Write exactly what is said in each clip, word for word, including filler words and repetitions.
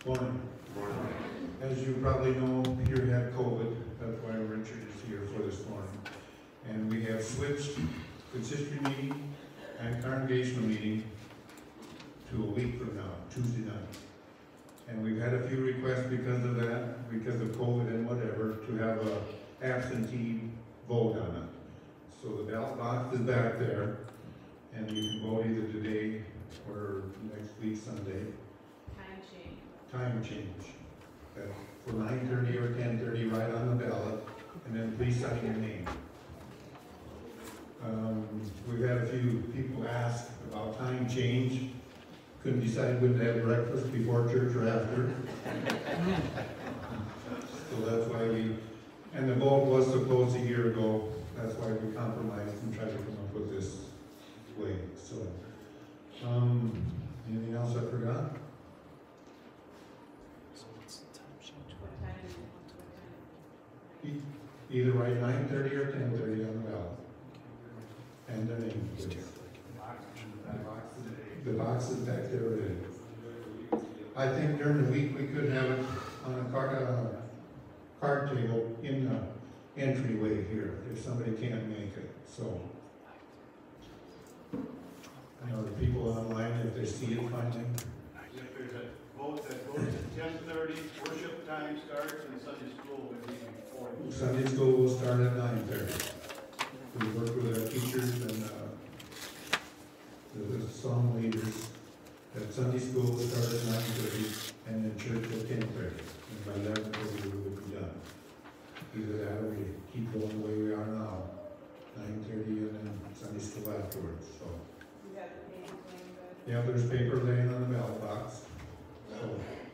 Morning. As you probably know, Peter had COVID. That's why Richard is here for this morning. And we have switched consistory meeting and congregational meeting to a week from now, Tuesday night. And we've had a few requests because of that, because of COVID and whatever, to have a absentee vote on it. So the ballot box is back there, and you can vote either today or next week, Sunday. Time change. Time change. That for nine thirty or ten thirty, right on the ballot, and then please sign your name. Um, we've had a few people ask about time change. Couldn't decide when to have breakfast, before church or after. So that's why we, and the vote was supposed a year ago. That's why we compromised and tried to come up with this way. So, um, anything else I forgot? What time is it? What time? E- Either write nine thirty or ten thirty on the ballot. And the name, please. The box is back there already. I think during the week we could have it on a card, uh, card table in the entryway here, if somebody can't make it, so. I know the people online, if they see it finally. If there's a vote that goes at ten thirty, worship time starts and Sunday school will be before. Sunday school will start at nine thirty. We work with our teachers and, uh, the the song leaders, that Sunday school will start at nine thirty, and then church at ten thirty. And by eleven thirty, we will be done. Either that or we keep going the way we are now, nine thirty and then Sunday school afterwards, so. You got the name claim, but Yeah, there's paper laying on the ballot box, so.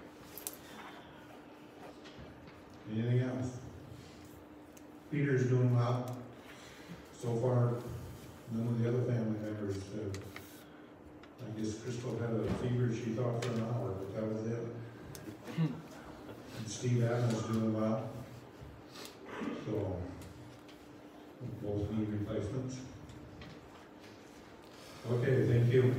Anything else? Peter's doing well. So far, none of the other family members have. I guess Crystal had a fever, she thought, for an hour, but that was it. And Steve Adams is doing well. So, both need replacements. Okay, thank you.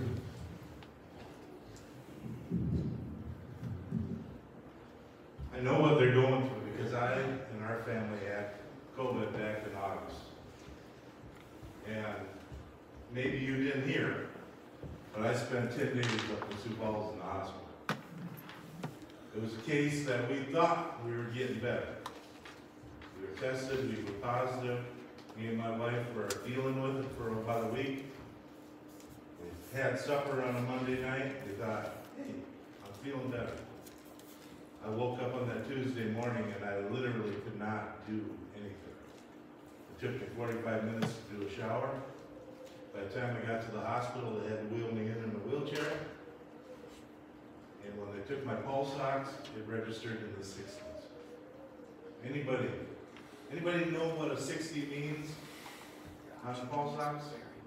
I know what they're going through because I and our family had COVID back in August. And maybe you didn't hear, but I spent ten days up in Sioux Falls in the hospital. It was a case that we thought we were getting better. We were tested, we were positive. Me and my wife were dealing with it for about a week. We had supper on a Monday night. We thought, hey, I'm feeling better. I woke up on that Tuesday morning and I literally could not do anything. It took me forty-five minutes to do a shower. By the time I got to the hospital, they had to wheel me in in a wheelchair. And when they took my pulse ox, it registered in the sixties. Anybody, anybody know what a sixty means on a pulse ox?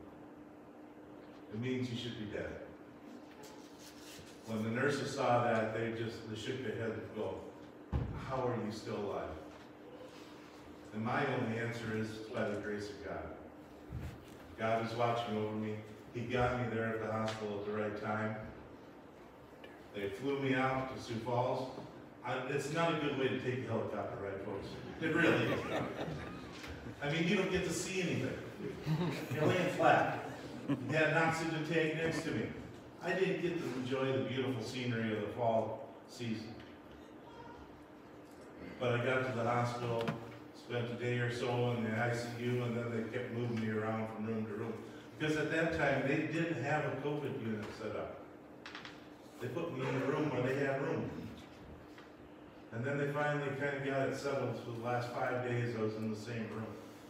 It means you should be dead. When the nurses saw that, they just they shook their head and go, how are you still alive? And my only answer is, it's by the grace of God. God was watching over me. He got me there at the hospital at the right time. They flew me out to Sioux Falls. I, it's not a good way to take a helicopter ride, folks. It really is not. I mean, you don't get to see anything. You're laying flat. You had an oxygen tank next to me. I didn't get to enjoy the beautiful scenery of the fall season. But I got to the hospital, spent a day or so in the I C U, and then they kept moving me around from room to room. Because at that time, they didn't have a COVID unit set up. They put me in a room where they had room. And then they finally kind of got it settled for the last five days I was in the same room.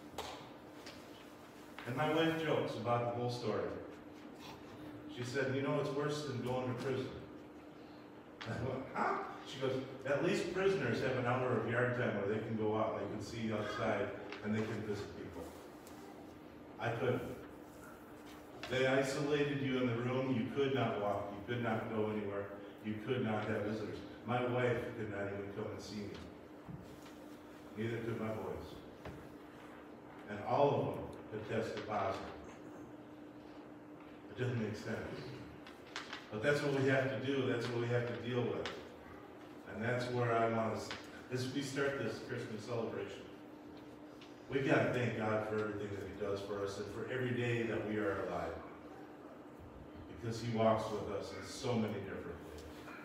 And my wife jokes about the whole story. She said, you know, it's worse than going to prison. I went, huh? She goes, at least prisoners have an hour of yard time where they can go out and they can see outside and they can visit people. I couldn't. They isolated you in the room. You could not walk. You could not go anywhere. You could not have visitors. My wife could not even come and see me. Neither could my boys. And all of them had tested positive. It doesn't make sense. But that's what we have to do. That's what we have to deal with. And that's where I want us, as we start this Christmas celebration, we gotta thank God for everything that He does for us and for every day that we are alive. Because He walks with us in so many different ways.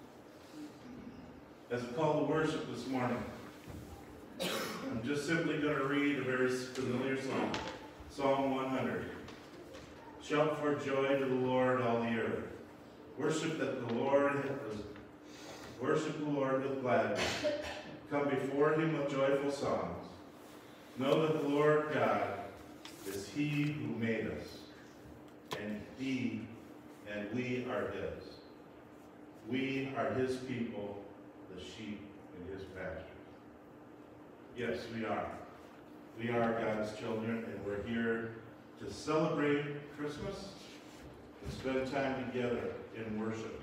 As we call to worship this morning, I'm just simply going to read a very familiar song, Psalm one hundred. Shout for joy to the Lord, all the earth. Worship that the Lord has, worship the Lord with gladness. Come before Him with joyful songs. Know that the Lord God is He who made us, and He and we are His. We are His people, the sheep in His pastures. Yes, we are. We are God's children, and we're here to celebrate Christmas and spend time together in worship.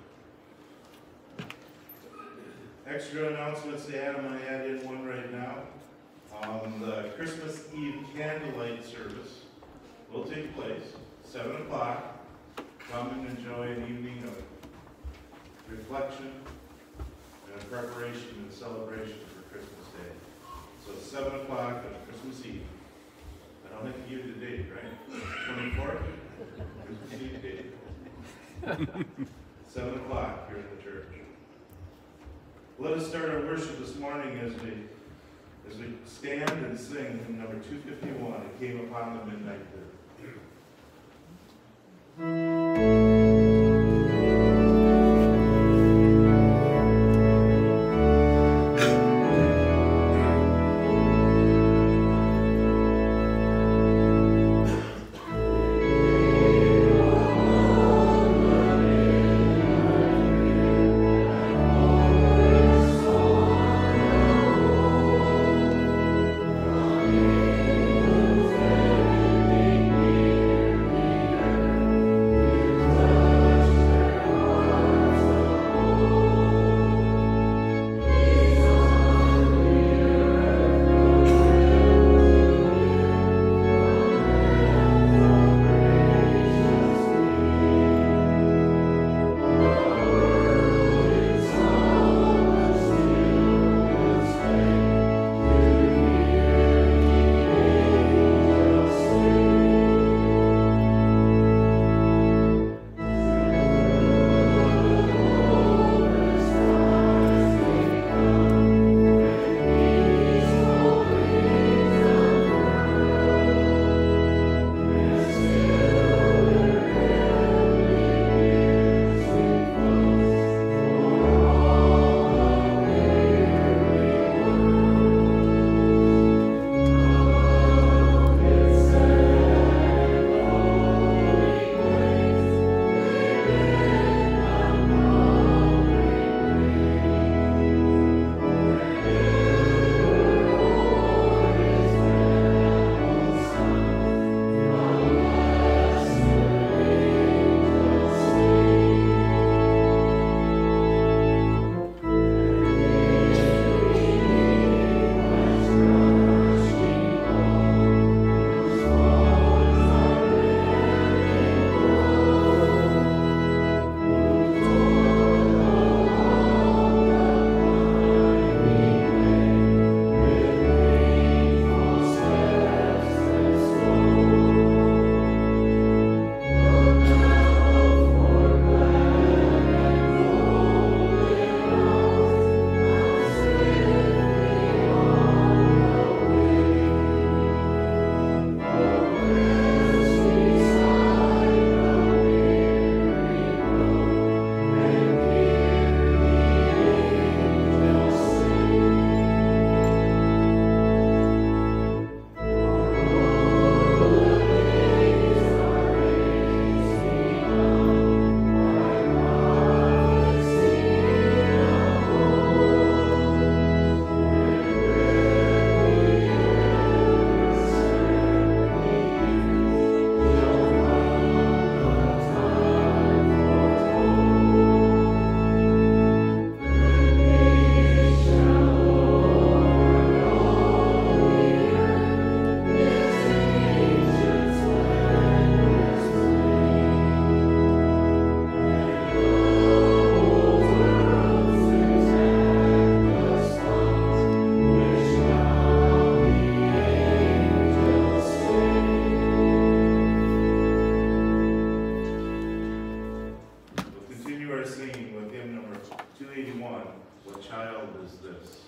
Extra announcements to add, I'm going to add in one right now. Um, the Christmas Eve candlelight service will take place seven o'clock. Come and enjoy an evening of reflection and preparation and celebration for Christmas Day. So seven o'clock on Christmas Eve. I don't have to give you the date, right? twenty-fourth? Christmas Eve date. seven o'clock here in the church. Let us start our worship this morning as we as we stand and sing hymn number two fifty-one, It Came Upon the Midnight Dew. Thank you are singing with hymn number two eighty-one, What Child Is This?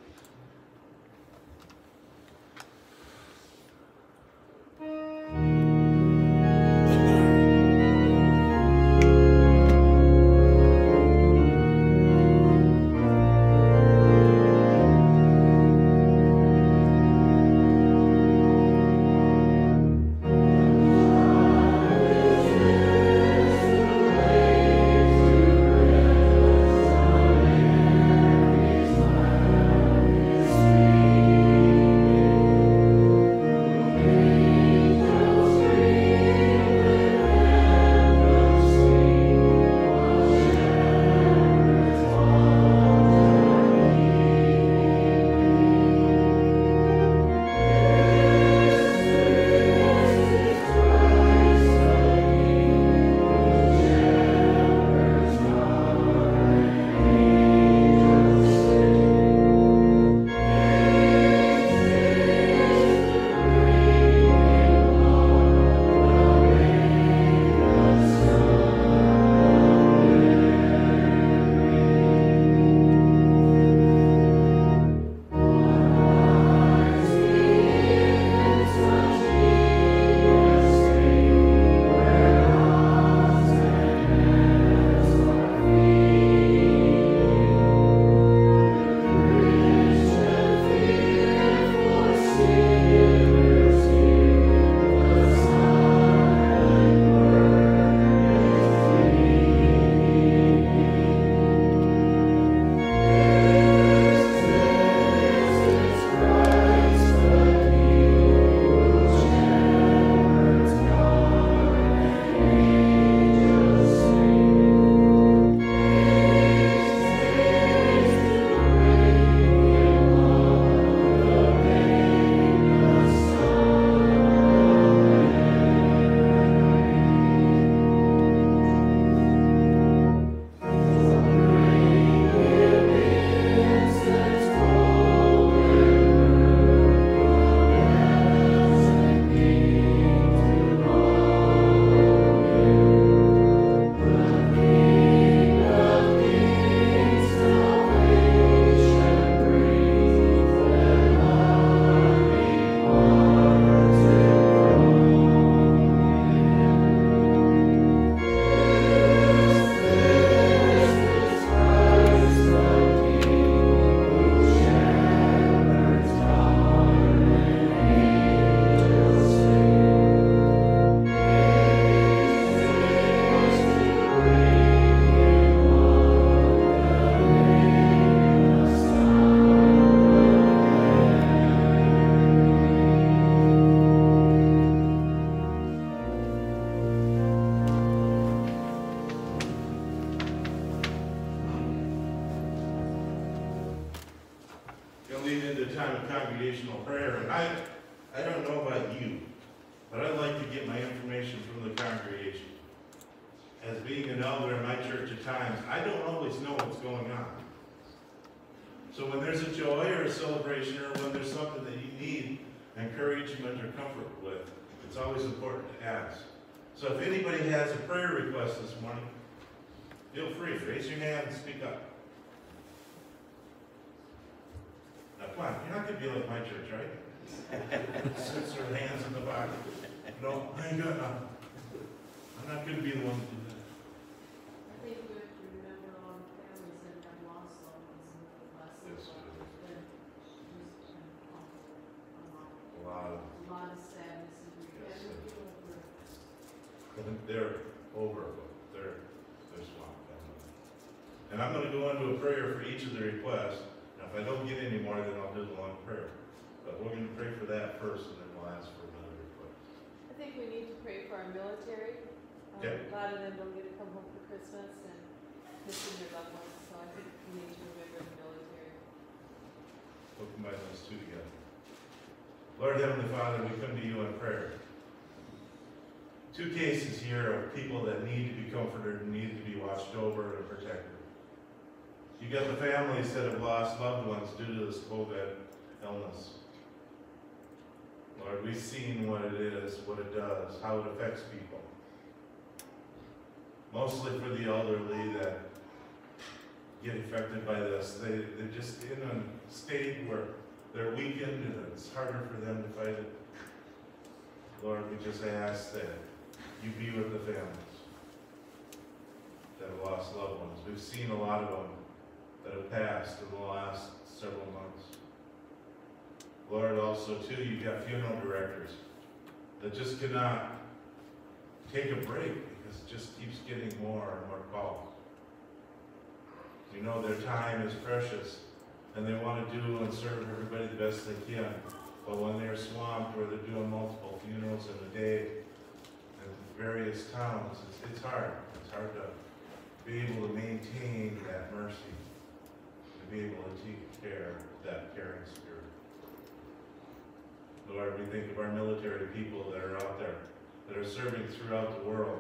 Time of congregational prayer, and I, I don't know about you, but I like to get my information from the congregation. As being an elder in my church at times, I don't always know what's going on. So when there's a joy or a celebration, or when there's something that you need encouragement or comfort with, it's always important to ask. So if anybody has a prayer request this morning, feel free, raise your hand and speak up. Now, come on, you're not going to be like my church, right? Sits their hands in the back. No, I ain't got none. I'm not going to be the one to do that. I think we have to remember all the families that have lost loved ones in the last Yes, little while. There's been just an awful, a lot, A lot of, a lot of sadness and grief. Yes, And we feel over. they're over, but they're, they're swamped. And I'm going to go into a prayer for each of the requests. Now, if I don't get any more, then I'll do the long prayer. But we're going to pray for that first, and then we'll ask for another request. I think we need to pray for our military. Um, Okay. A lot of them don't get to come home for Christmas and missing their loved ones, so I think we need to remember the military. We'll combine those two together. Lord Heavenly Father, we come to you in prayer. Two cases here of people that need to be comforted and need to be watched over and protected. You got the families that have lost loved ones due to this COVID illness. Lord, we've seen what it is, what it does, how it affects people. Mostly for the elderly that get affected by this. They, they're just in a state where they're weakened and it's harder for them to fight it. Lord, we just ask that you be with the families that have lost loved ones. We've seen a lot of them that have passed in the last several months. Lord, also too, you've got funeral directors that just cannot take a break because it just keeps getting more and more calls. You know their time is precious and they want to do and serve everybody the best they can. But when they're swamped or they're doing multiple funerals in a day in various towns, it's, it's hard. It's hard to be able to maintain that mercy, to be able to take care of that caring spirit. Lord, we think of our military people that are out there, that are serving throughout the world,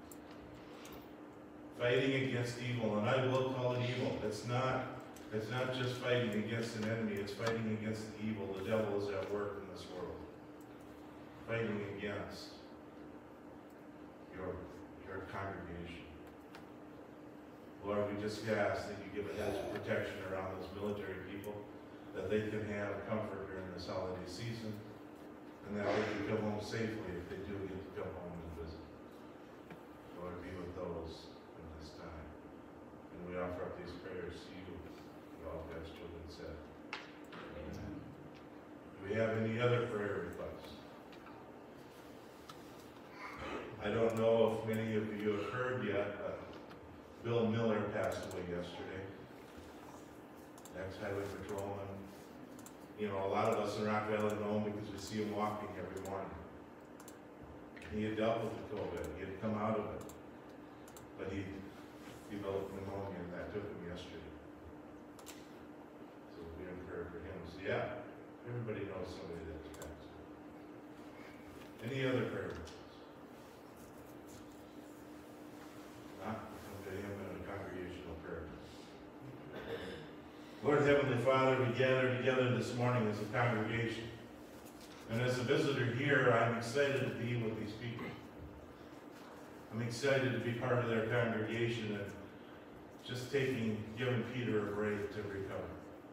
fighting against evil, and I will call it evil. It's not, it's not just fighting against an enemy, it's fighting against the evil. The devil is at work in this world. Fighting against your, your congregation. Lord, we just ask that you give a hedge of protection around those military people, that they can have comfort during this holiday season, and that they can come home safely if they do get to come home and visit. Lord, be with those in this time. And we offer up these prayers to you, all God's children said. Amen. Do we have any other prayer requests? I don't know if many of you have heard yet, but Bill Miller passed away yesterday. Ex-highway patrolman. You know, a lot of us in Rock Valley know him because we see him walking every morning. He had dealt with the COVID. He had come out of it. But he developed pneumonia, and that took him yesterday. So we have prayer for him. So yeah, everybody knows somebody that's passed. Any other prayer requests? Not? Come to him in a congregational prayer. Lord Heavenly Father, we gather together this morning as a congregation. And as a visitor here, I'm excited to be with these people. I'm excited to be part of their congregation and just taking, giving Peter a break to recover.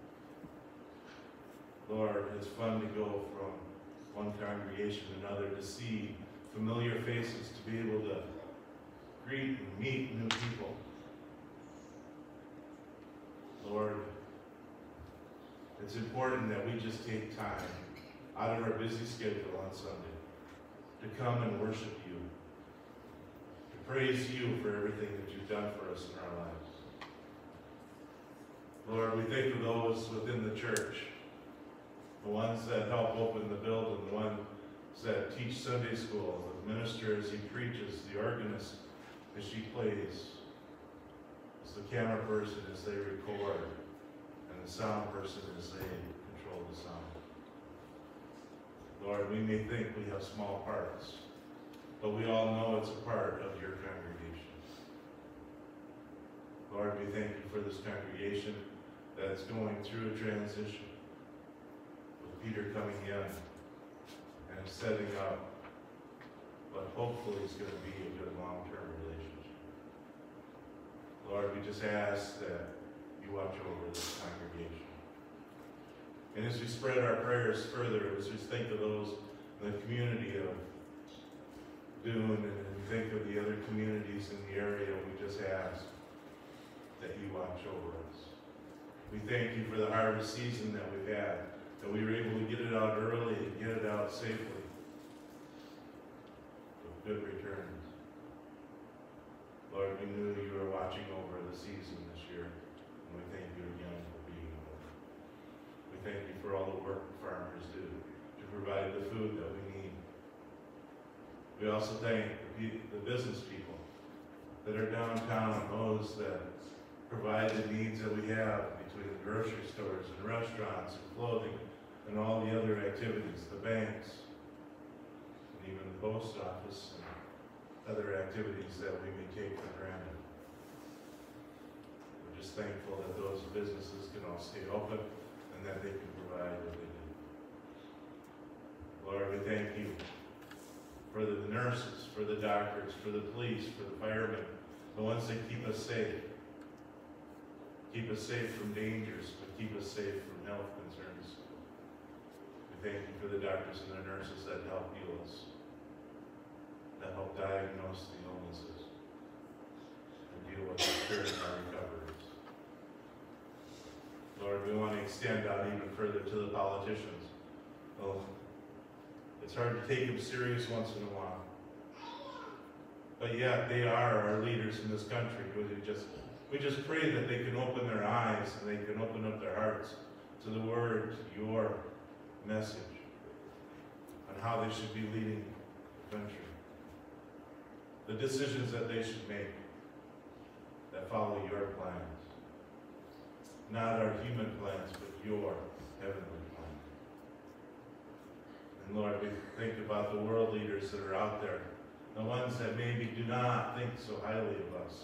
Lord, it's fun to go from one congregation to another, to see familiar faces, to be able to greet and meet new people. Lord, it's important that we just take time out of our busy schedule on Sunday to come and worship you, to praise you for everything that you've done for us in our lives. Lord, we think of those within the church, the ones that help open the building, the ones that teach Sunday school, the minister as he preaches, the organist as she plays, as the camera person as they record, and the sound person as they control the sound. Lord, we may think we have small parts, but we all know it's a part of your congregation. Lord, we thank you for this congregation that's going through a transition, with Peter coming in and setting up what hopefully is going to be a good long-term relationship. Lord, we just ask that you watch over this congregation. And as we spread our prayers further, as we think of those in the community of Dune and think of the other communities in the area, we just ask that you watch over us. We thank you for the harvest season that we've had, that we were able to get it out early and get it out safely with good returns. Lord, we knew you were watching over the season this year, and we thank you again for being with us. We thank you for all the work the farmers do to provide the food that we need. We also thank the, the business people that are downtown, those that provide the needs that we have between the grocery stores and restaurants and clothing and all the other activities, the banks, and even the post office and other activities that we may take for granted. We're just thankful that those businesses can all stay open and that they can provide what they do. Lord, we thank you for the nurses, for the doctors, for the police, for the firemen, the ones that keep us safe. Keep us safe from dangers, but keep us safe from health concerns. We thank you for the doctors and the nurses that help heal us, that help diagnose the illnesses, and deal with our care and our recoveries. Lord, we want to extend out even further to the politicians. Well, it's hard to take them serious once in a while. But yet, they are our leaders in this country. We just, we just pray that they can open their eyes and they can open up their hearts to the word, to your message, on how they should be leading the country. The decisions that they should make that follow your plans. Not our human plans, but your heavenly plan. And Lord, we think about the world leaders that are out there, the ones that maybe do not think so highly of us,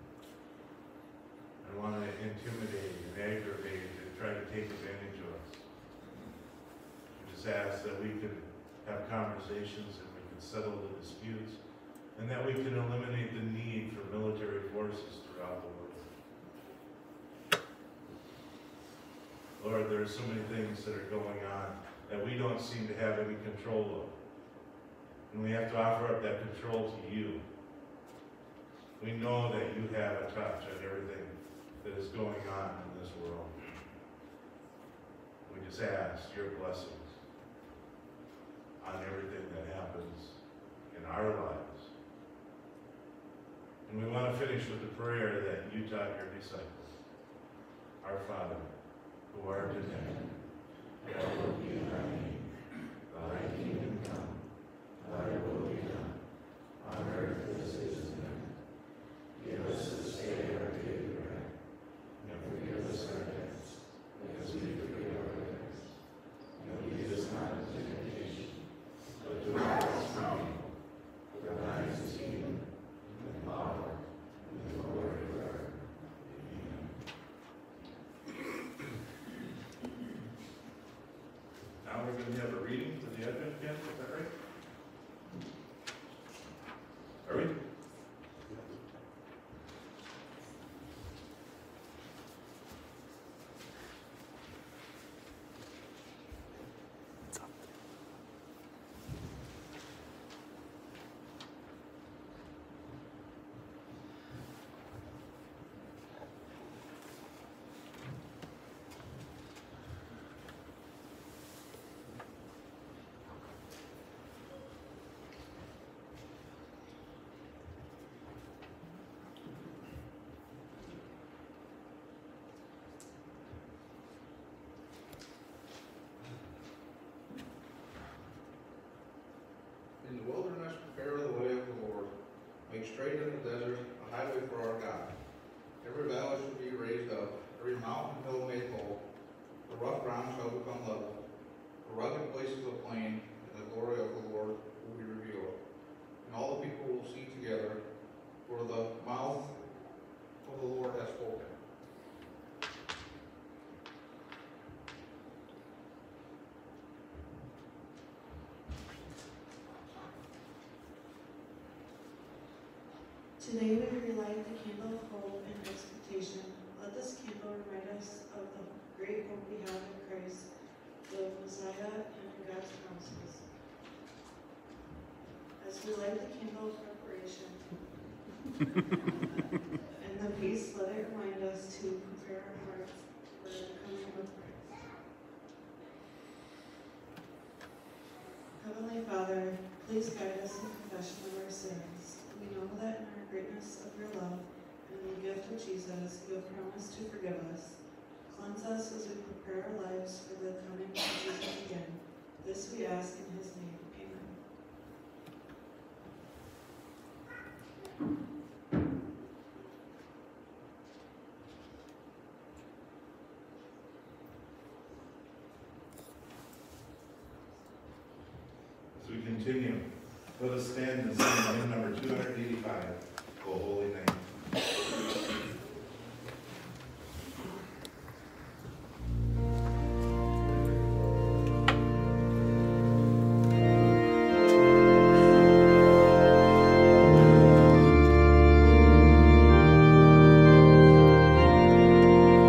and want to intimidate and aggravate and try to take advantage of us. We just ask that we could have conversations and we can settle the disputes, and that we can eliminate the need for military forces throughout the world. Lord, there are so many things that are going on that we don't seem to have any control of. And we have to offer up that control to you. We know that you have a touch on everything that is going on in this world. We just ask your blessings on everything that happens in our lives. And we want to finish with the prayer that you taught your disciples. Our Father, who art in heaven, hallowed be thy name. Thy kingdom come. Thy will be done, on earth as it is in heaven. Give us this day our daily bread, and forgive us our debts, as we forgive our debtors. And lead us not into temptation, but deliver us from evil. For thine is the kingdom, and the power, and the glory forever. Amen. Now we're going to have a reading for the Advent camp, is that right? Are we? In the wilderness, prepare the way of the Lord. Make straight in the desert a highway for our God. Every valley shall be raised up, every mountain and hill made low. The rough ground shall become level, the rugged places a plain, and the glory of the Lord will be revealed. And all the people will see together, for the mouth of the Lord has spoken. Today we relight the candle of hope and expectation. Let this candle remind us of the great hope we have in Christ, the Messiah, and in God's promises. As we light the candle of preparation and the peace, let it remind us to prepare our hearts for the coming of Christ. Heavenly Father, please guide us in confession of our sins. We know that in our greatness of your love and in the gift of Jesus, you have promised to forgive us. Cleanse us as we prepare our lives for the coming of Jesus again. This we ask in his name. Amen. As we continue, let us stand and sing hymn number two hundred eighty-five, O Holy Name. Thank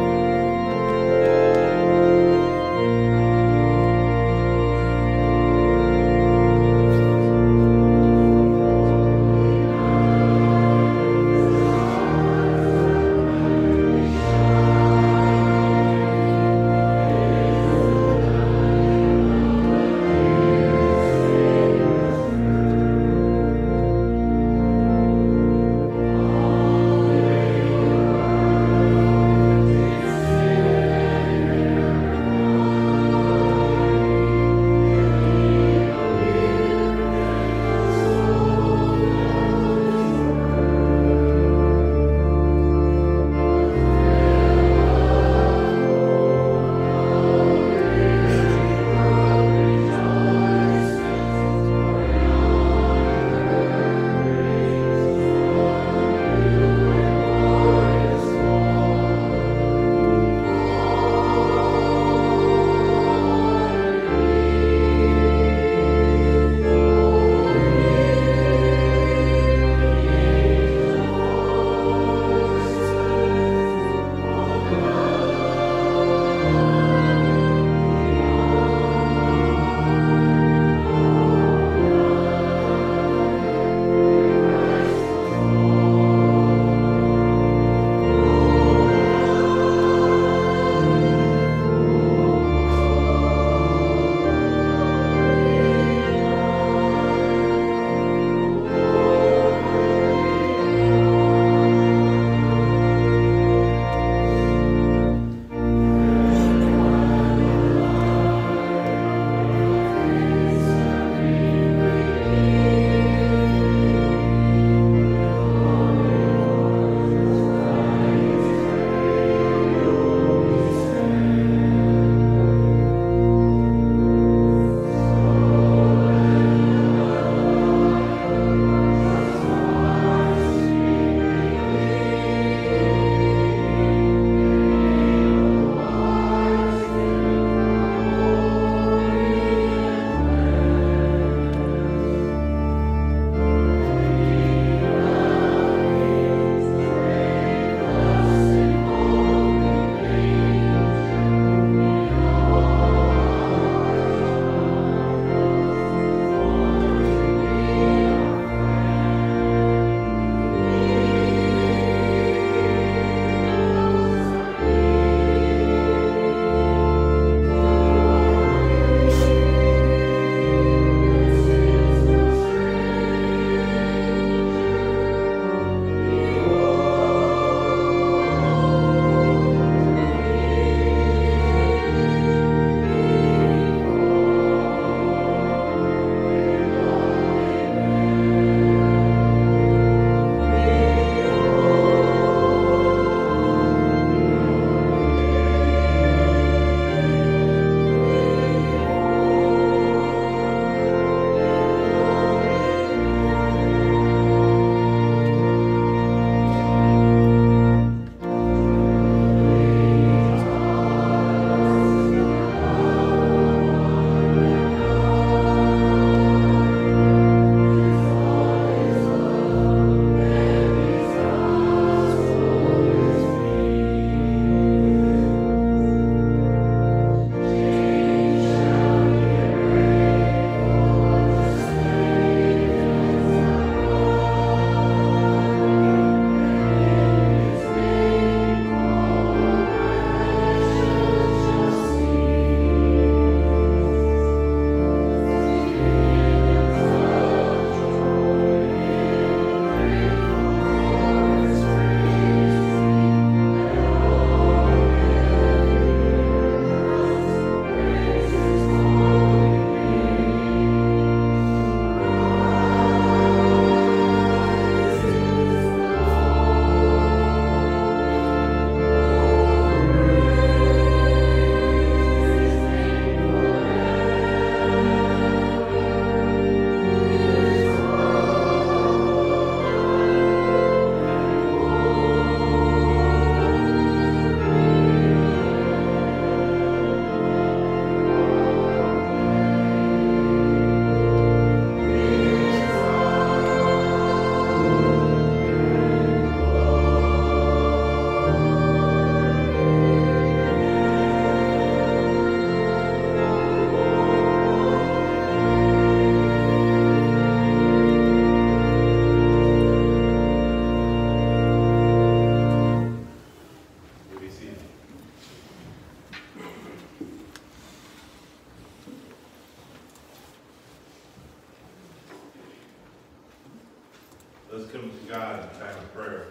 a time of prayer.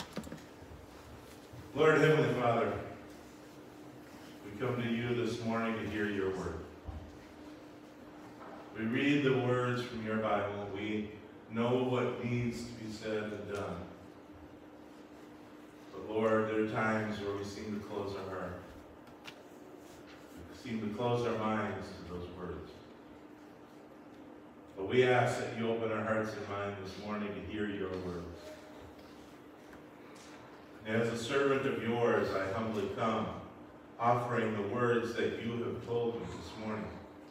Lord Heavenly Father, we come to you this morning to hear your word. We read the words from your Bible. We know what needs to be said and done. But Lord, there are times where we seem to close our heart. We seem to close our minds to those words. But we ask that you open our hearts and minds this morning to hear your words. And as a servant of yours, I humbly come, offering the words that you have told me this morning.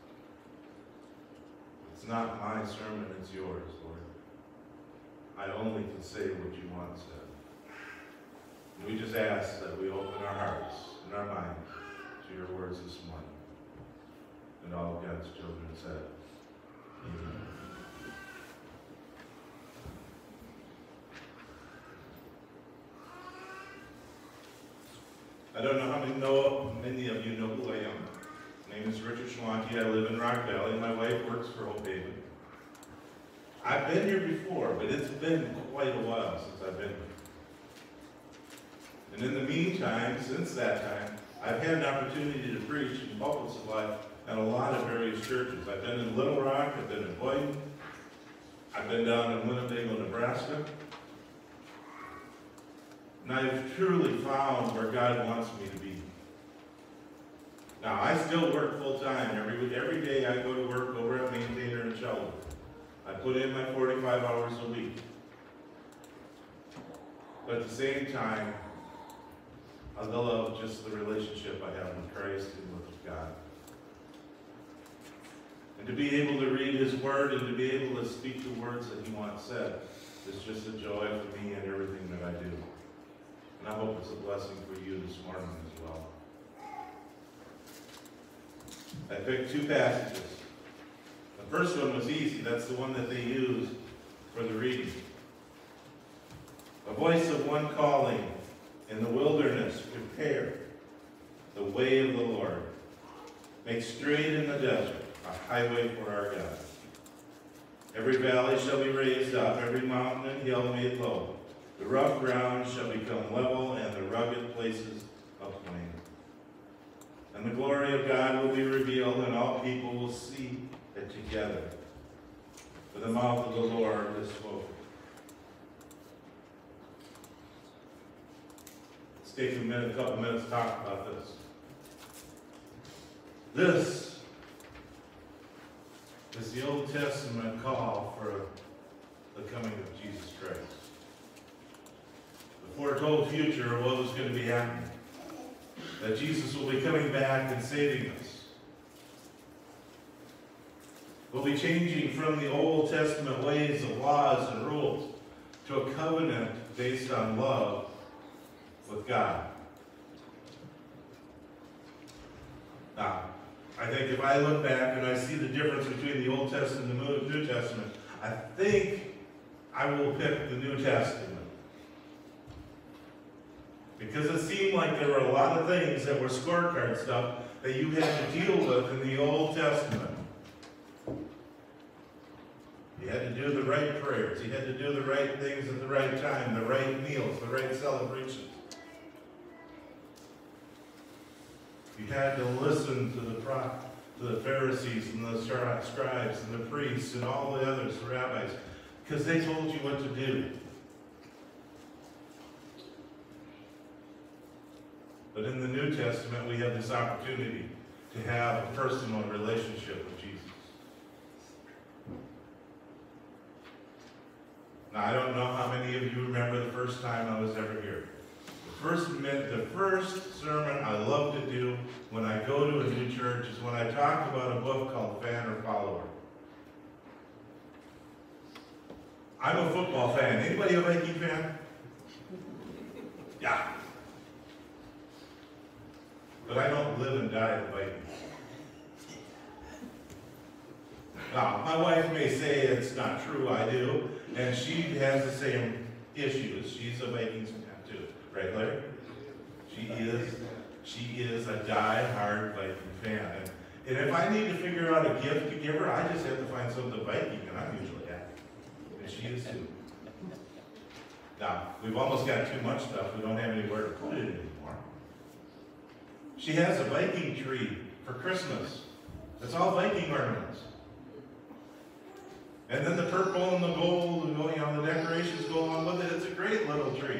It's not my sermon, it's yours, Lord. I only can say what you want said. And we just ask that we open our hearts and our minds to your words this morning. And all of God's children said, amen. I don't know how many know, many of you know who I am. My name is Richard Schwanke. I live in Rock Valley. My wife works for Hope Haven. I've been here before, but it's been quite a while since I've been here. And in the meantime, since that time, I've had an opportunity to preach in pulpit supply at a lot of various churches. I've been in Little Rock, I've been in Boynton, I've been down in Winnebago, Nebraska. And I've truly found where God wants me to be. Now, I still work full-time. Every, every day I go to work over at Maintainer and Sheldon. I put in my forty-five hours a week. But at the same time, I love just the relationship I have with Christ and with God. And to be able to read His Word and to be able to speak the words that He wants said is just a joy for me in everything that I do. And I hope it's a blessing for you this morning as well. I picked two passages. The first one was easy. That's the one that they used for the reading. A voice of one calling in the wilderness, prepare the way of the Lord. Make straight in the desert a highway for our God. Every valley shall be raised up, every mountain and hill made low. The rough ground shall become level, and the rugged places a plain. And the glory of God will be revealed, and all people will see it together. For the mouth of the Lord has spoken. Let's take a minute, a couple minutes to talk about this. This is the Old Testament call for the coming of Jesus Christ. The foretold future of what was going to be happening. That Jesus will be coming back and saving us. We'll be changing from the Old Testament ways of laws and rules to a covenant based on love with God. Now, I think if I look back and I see the difference between the Old Testament and the New Testament, I think I will pick the New Testament. Because it seemed like there were a lot of things that were scorecard stuff that you had to deal with in the Old Testament. You had to do the right prayers. You had to do the right things at the right time, the right meals, the right celebrations. You had to listen to the pro to the Pharisees and the scribes and the priests and all the others, the rabbis, because they told you what to do. But in the New Testament, we have this opportunity to have a personal relationship with Jesus. Now, I don't know how many of you remember the first time I was ever here. The first, the first sermon I love to do when I go to a new church is when I talk about a book called Fan or Follower. I'm a football fan. Anybody a Viking fan? Yeah. But I don't live and die the Vikings. Now, my wife may say it's not true, I do, and she has the same issues. She's a Vikings fan too, right, Larry? She is, she is a die-hard Viking fan. And, and if I need to figure out a gift to give her, I just have to find something Viking, and I'm usually happy. And she is too. Now, we've almost got too much stuff. We don't have anywhere to put it anymore. She has a Viking tree for Christmas. It's all Viking ornaments. And then the purple and the gold and going on, the decorations go along with it. It's a great little tree.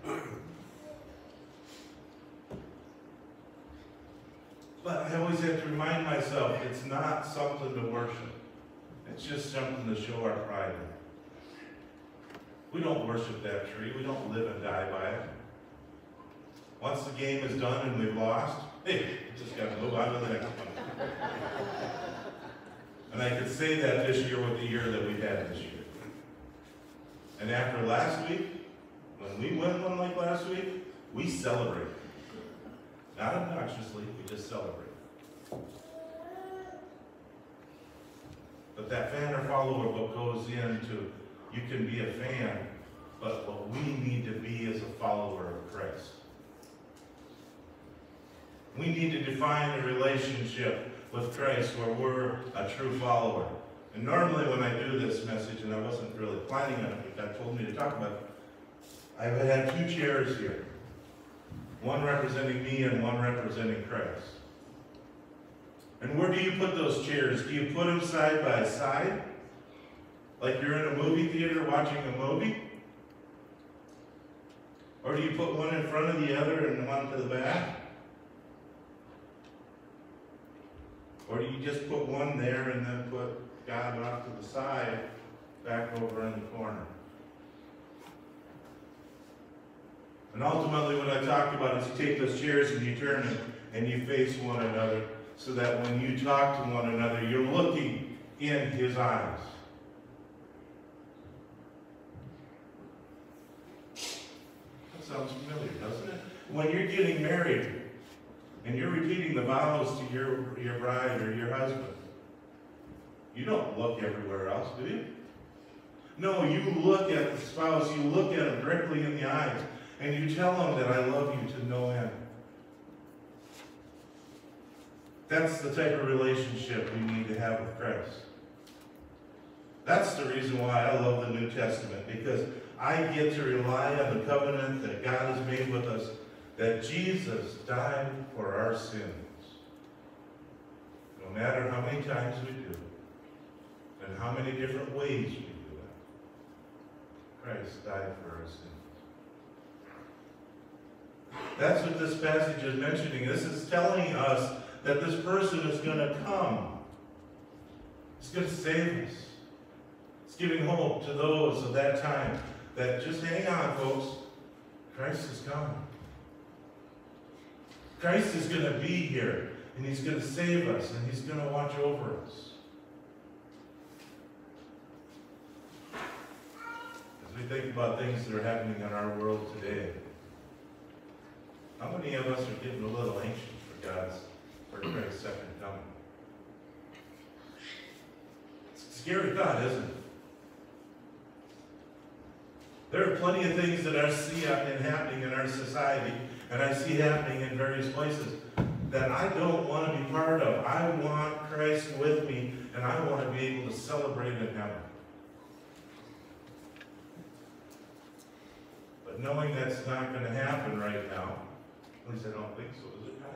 But I always have to remind myself, it's not something to worship. It's just something to show our pride in. We don't worship that tree. We don't live and die by it. Once the game is done and we've lost, hey, we just got to move on to the next one. And I could say that this year with the year that we've had this year. And after last week, when we win one like last week, we celebrate. Not obnoxiously, we just celebrate. But that fan or follower, what goes into, you can be a fan, but what we need to be is a follower of Christ. We need to define a relationship with Christ where we're a true follower. And normally when I do this message, and I wasn't really planning on it, but God told me to talk about it, I would have two chairs here. One representing me and one representing Christ. And where do you put those chairs? Do you put them side by side? Like you're in a movie theater watching a movie? Or do you put one in front of the other and one to the back? Or do you just put one there and then put God off to the side, back over in the corner? And ultimately what I talked about is you take those chairs and you turn them and you face one another so that when you talk to one another, you're looking in His eyes. That sounds familiar, doesn't it? When you're getting married and you're repeating the vows to your, your bride or your husband, you don't look everywhere else, do you? No, you look at the spouse, you look at him directly in the eyes, and you tell him that I love you to no end. That's the type of relationship we need to have with Christ. That's the reason why I love the New Testament, because I get to rely on the covenant that God has made with us, that Jesus died for our sins. No matter how many times we do it, and how many different ways we do it, Christ died for our sins. That's what this passage is mentioning. This is telling us that this person is going to come. He's going to save us. It's giving hope to those of that time that just hang on, folks. Christ is coming. Christ is going to be here, and He's going to save us, and He's going to watch over us. As we think about things that are happening in our world today, how many of us are getting a little anxious for God's, for Christ's second coming? It's a scary thought, isn't it? There are plenty of things that I see happening in our society, and I see happening in various places, that I don't want to be part of. I want Christ with me, and I want to be able to celebrate in heaven. But knowing that's not going to happen right now, at least I don't think so, is it not?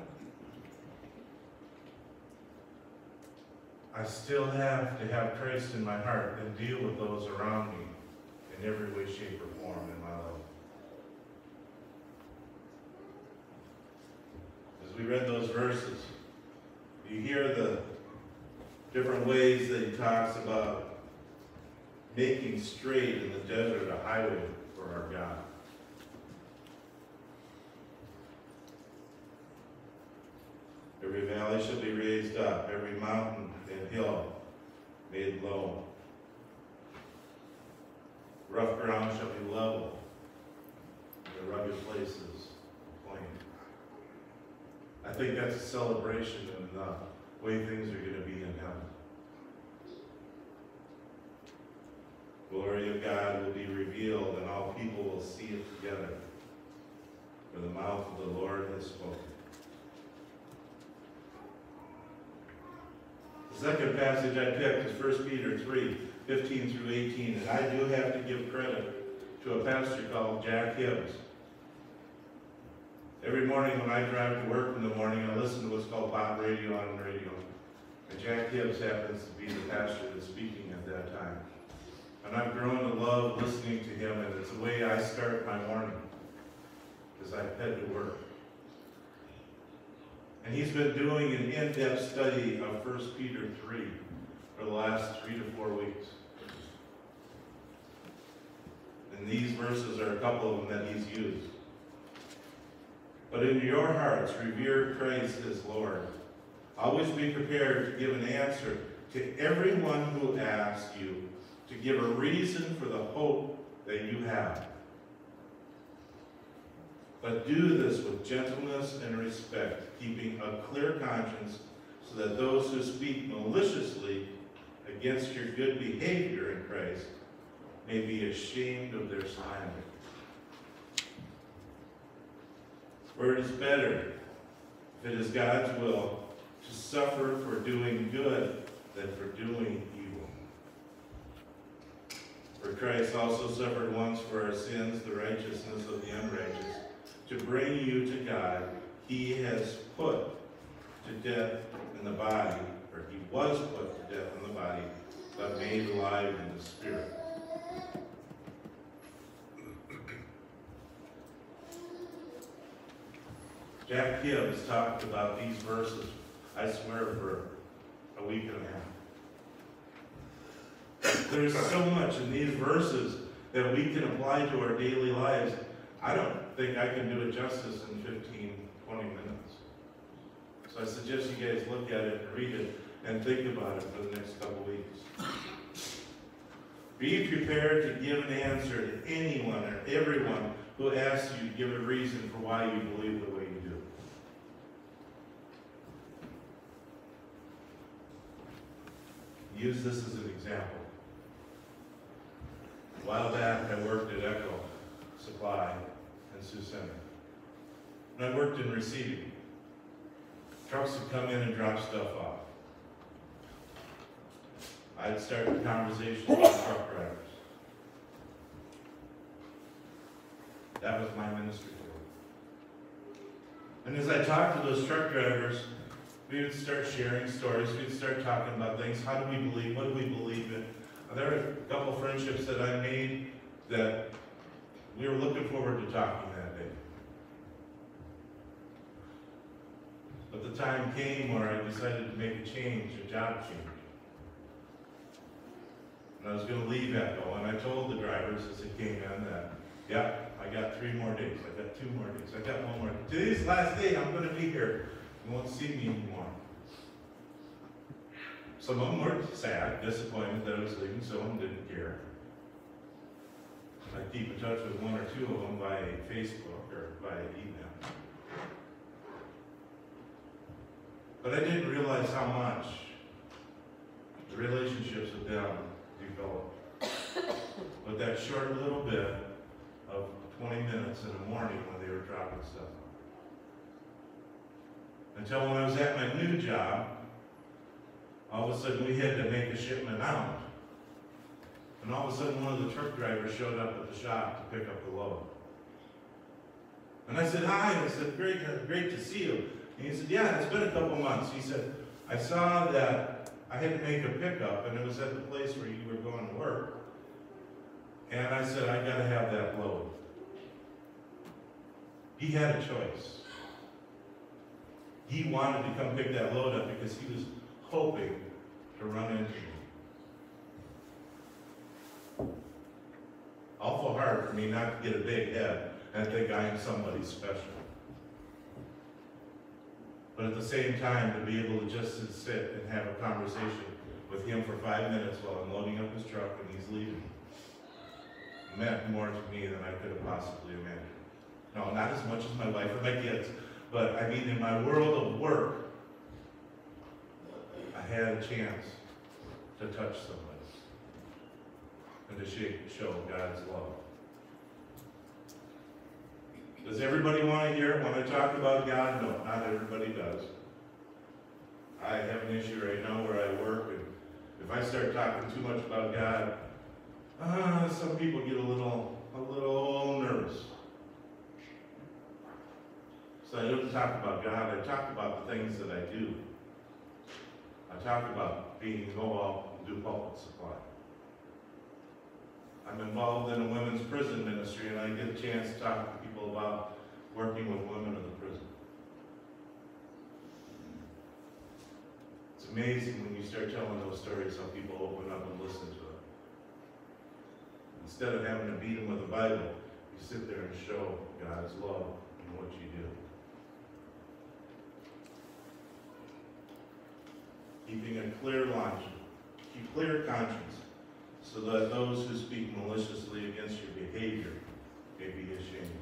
I still have to have Christ in my heart and deal with those around me in every way, shape, or form in my life. As we read those verses, you hear the different ways that he talks about making straight in the desert a highway for our God. Every valley shall be raised up, every mountain and hill made low. Rough ground shall be level, and the rugged places plain. I think that's a celebration of the way things are going to be in heaven. Glory of God will be revealed, and all people will see it together, for the mouth of the Lord has spoken. The second passage I picked is First Peter three, fifteen through eighteen, and I do have to give credit to a pastor called Jack Hibbs. Every morning when I drive to work in the morning, I listen to what's called Bob Radio on the radio. And Jack Hibbs happens to be the pastor that's speaking at that time. And I've grown to love listening to him, and it's the way I start my morning as I head to work. And he's been doing an in-depth study of First Peter three for the last three to four weeks. And these verses are a couple of them that he's used. But in your hearts, revere Christ as Lord. Always be prepared to give an answer to everyone who asks you, to give a reason for the hope that you have. But do this with gentleness and respect, keeping a clear conscience, so that those who speak maliciously against your good behavior in Christ may be ashamed of their slander. For it is better, if it is God's will, to suffer for doing good than for doing evil. For Christ also suffered once for our sins, the righteousness of the unrighteous, to bring you to God. He has put to death in the body, or he was put to death in the body, but made alive in the spirit. Jack Hibbs talked about these verses, I swear, for a week and a half. There's so much in these verses that we can apply to our daily lives. I don't think I can do it justice in fifteen, twenty minutes. So I suggest you guys look at it and read it and think about it for the next couple weeks. Be prepared to give an answer to anyone or everyone who asks you to give a reason for why you believe the way you do. Use this as an example. A while back, I worked at Echo Supply in Sioux Center. And I worked in receiving. Trucks would come in and drop stuff off. I'd start the conversation with truck drivers. That was my ministry to them. And as I talked to those truck drivers, we would start sharing stories. We'd start talking about things. How do we believe? What do we believe in? There were a couple friendships that I made that we were looking forward to talking that day. But the time came where I decided to make a change, a job change. And I was going to leave Echo, and I told the drivers as it came in that, yeah, I got three more days, I got two more days, I got one more. Today's the last day, I'm going to be here. You won't see me anymore. Some of them were sad, disappointed that I was leaving, some of them didn't care. I keep in touch with one or two of them via Facebook or via email. But I didn't realize how much the relationships with them developed. With that short little bit of twenty minutes in the morning when they were dropping stuff off. Until when I was at my new job, all of a sudden we had to make a shipment out. And all of a sudden one of the truck drivers showed up at the shop to pick up the load. And I said, hi, and I said, great, great to see you. And he said, yeah, it's been a couple months. He said, I saw that I had to make a pickup, and it was at the place where you were going to work. And I said, I gotta have that load. He had a choice. He wanted to come pick that load up because he was hoping to run into me. Awful hard for me not to get a big head and think I am somebody special. But at the same time, to be able to just sit and have a conversation with him for five minutes while I'm loading up his truck and he's leaving meant more to me than I could have possibly imagined. No, not as much as my wife or my kids, but I mean, in my world of work, I had a chance to touch somebody and to show God's love. Does everybody want to hear it when I talk about God? No, not everybody does. I have an issue right now where I work, and if I start talking too much about God, uh, some people get a little a little nervous. So I didn't talk about God, I talked about the things that I do. I talked about being go out and do pulpit supply. I'm involved in a women's prison ministry, and I get a chance to talk to people about working with women in the prison. It's amazing when you start telling those stories how people open up and listen to it. Instead of having to beat them with the Bible, you sit there and show God's love in what you do. Keeping a clear conscience, keep clear conscience, so that those who speak maliciously against your behavior may be ashamed.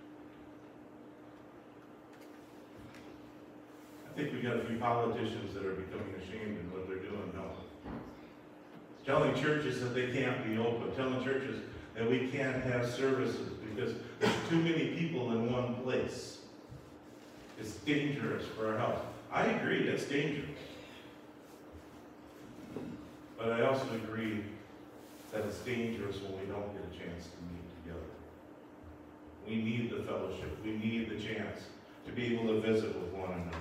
I think we got a few politicians that are becoming ashamed in what they're doing now. Telling churches that they can't be open, telling churches that we can't have services because there's too many people in one place. It's dangerous for our health. I agree, that's dangerous. But I also agree that it's dangerous when we don't get a chance to meet together. We need the fellowship. We need the chance to be able to visit with one another.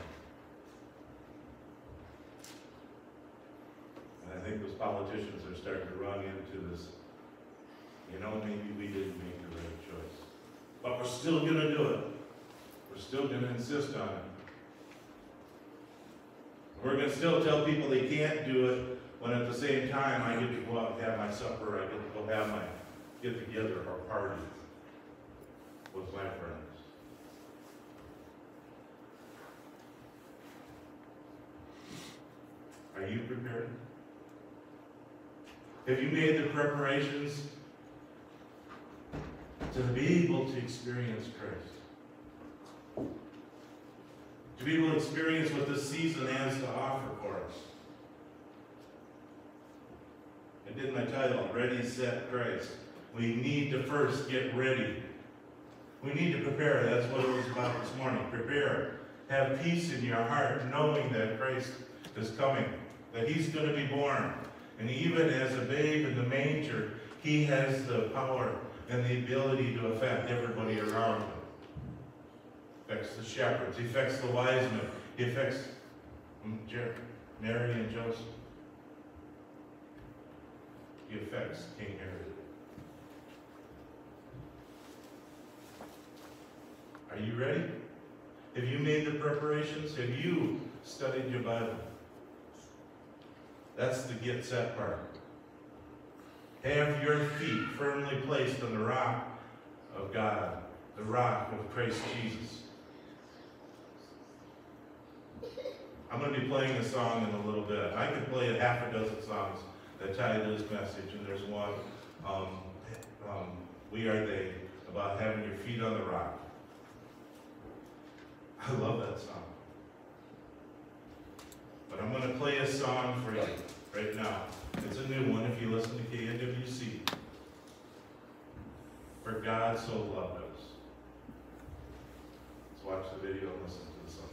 And I think those politicians are starting to run into this, you know, maybe we didn't make the right choice. But we're still going to do it. We're still going to insist on it. We're going to still tell people they can't do it, when at the same time I get to go out and have my supper, I get to go have my get-together or party with my friends. Are you prepared? Have you made the preparations to be able to experience Christ? To be able to experience what this season has to offer for us? I did my title, Ready, Set, Christ. We need to first get ready. We need to prepare. That's what it was about this morning. Prepare. Have peace in your heart, knowing that Christ is coming, that he's going to be born. And even as a babe in the manger, he has the power and the ability to affect everybody around him. He affects the shepherds. He affects the wise men. He affects Mary and Joseph. He affects King Herod. Are you ready? Have you made the preparations? Have you studied your Bible? That's the get set part. Have your feet firmly placed on the rock of God, the rock of Christ Jesus. I'm going to be playing a song in a little bit. I could play a half a dozen songs that tie to this message, and there's one, um, um, We Are They, about having your feet on the rock. I love that song. But I'm going to play a song for you right now. It's a new one if you listen to K N W C. For God so loved us. Let's watch the video and listen to the song.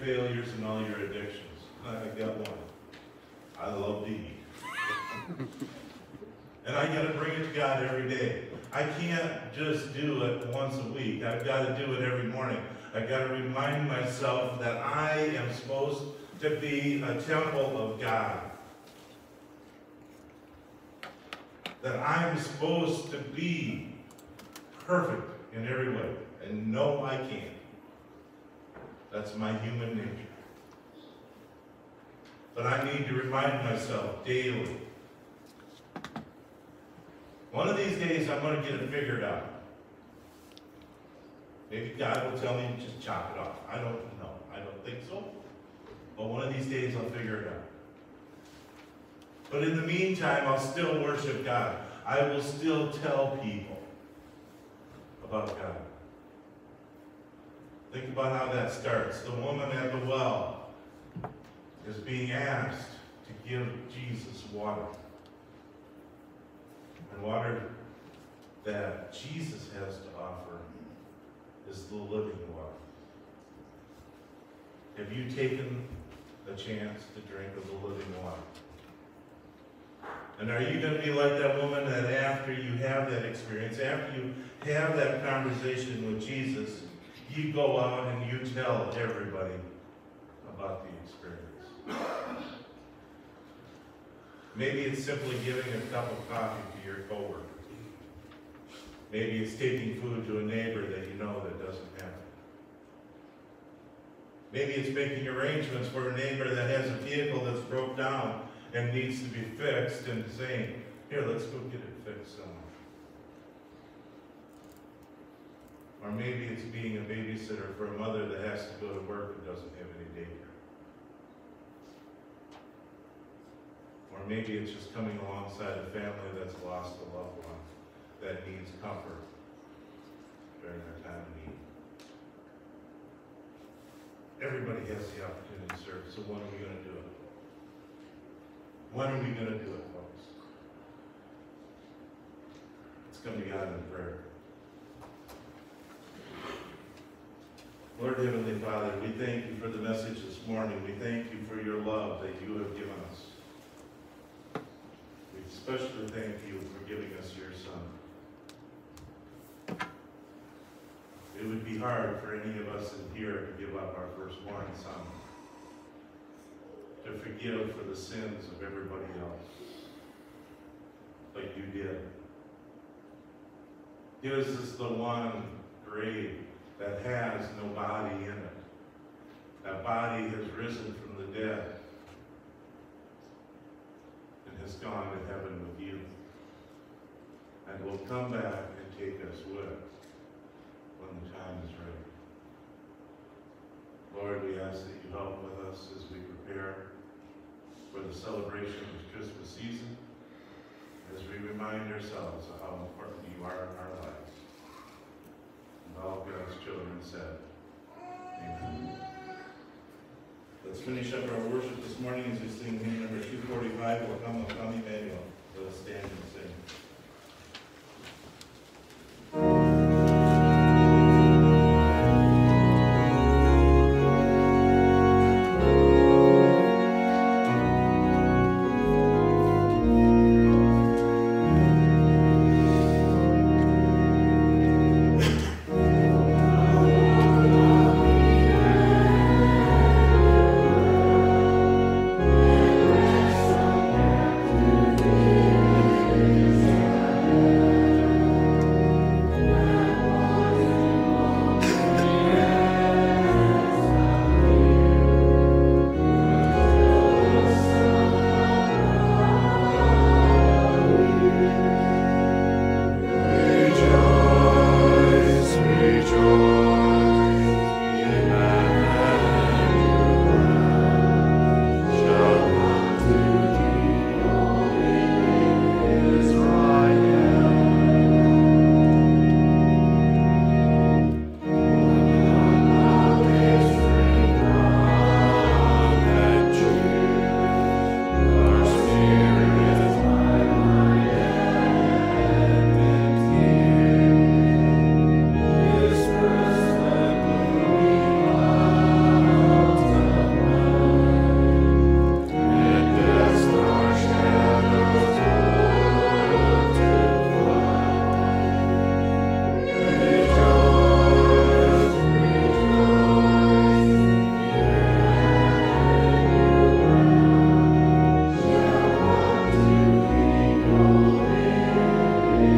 failures and all your addictions. I got one. I love to eat. And I gotta bring it to God every day. I can't just do it once a week. I've got to do it every morning. I've got to remind myself that I am supposed to be a temple of God. That I'm supposed to be perfect in every way. And no, I can't. That's my human nature. But I need to remind myself daily. One of these days I'm going to get it figured out. Maybe God will tell me to just chop it off. I don't know. I don't think so. But one of these days I'll figure it out. But in the meantime, I'll still worship God. I will still tell people about God. Think about how that starts. The woman at the well is being asked to give Jesus water. And water that Jesus has to offer is the living water. Have you taken a chance to drink of the living water? And are you going to be like that woman that after you have that experience, after you have that conversation with Jesus, you go out and you tell everybody about the experience? Maybe it's simply giving a cup of coffee to your coworker. Maybe it's taking food to a neighbor that you know that doesn't have it. Maybe it's making arrangements for a neighbor that has a vehicle that's broke down and needs to be fixed and saying, here, let's go get it fixed somewhere. Or maybe it's being a babysitter for a mother that has to go to work and doesn't have any daycare. Or maybe it's just coming alongside a family that's lost a loved one that needs comfort during their time of need. Everybody has the opportunity to serve, so when are we going to do it? When are we going to do it, folks? It's going to be God in prayer. Lord Heavenly Father, we thank you for the message this morning. We thank you for your love that you have given us. We especially thank you for giving us your Son. It would be hard for any of us in here to give up our firstborn son, to forgive for the sins of everybody else, like you did. His is the one grave that has no body in it. That body has risen from the dead and has gone to heaven with you, and will come back and take us with when the time is right. Lord, we ask that you help with us as we prepare for the celebration of the Christmas season, as we remind ourselves of how important you are in our lives. And all God's children said, amen. Let's finish up our worship this morning as we sing hymn number two forty-five, O Come, O Come, Emmanuel. Let us stand and sing. Thank you.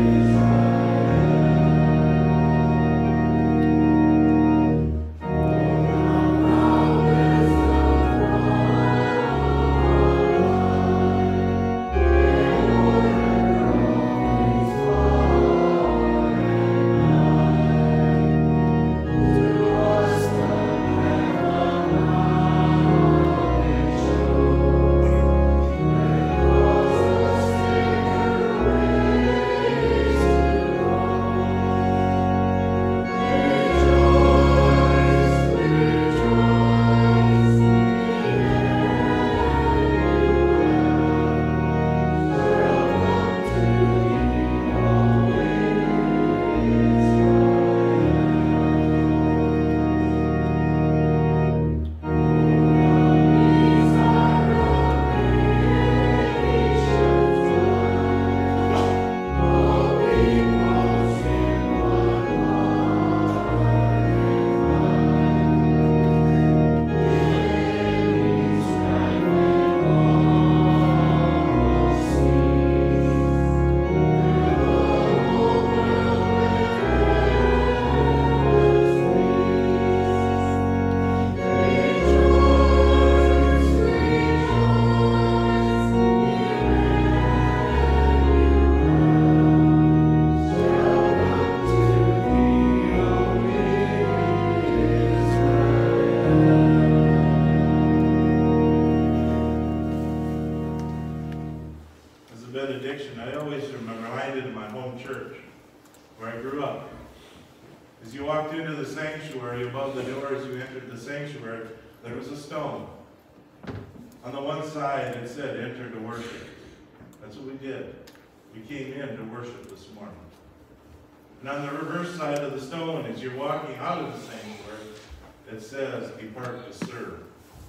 benediction, I always am reminded of my home church, where I grew up. As you walked into the sanctuary, above the doors you entered the sanctuary, there was a stone. On the one side it said, enter to worship. That's what we did. We came in to worship this morning. And on the reverse side of the stone, as you're walking out of the sanctuary, it says, depart to serve.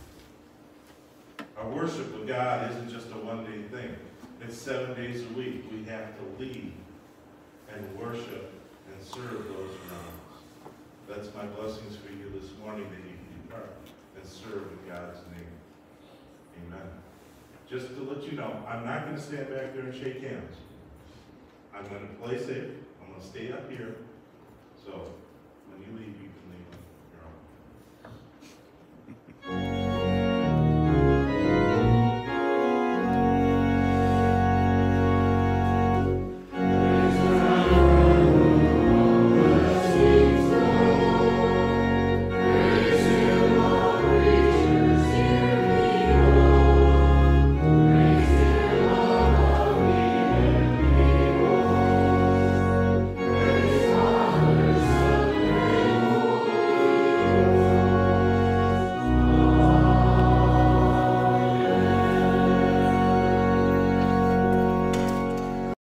Our worship with God isn't just a one-day thing. It's seven days a week. We have to lead and worship and serve those around us. That's my blessings for you this morning, that you can depart and serve in God's name. Amen. Just to let you know, I'm not going to stand back there and shake hands. I'm going to play safe. I'm going to stay up here. So when you leave, you can leave.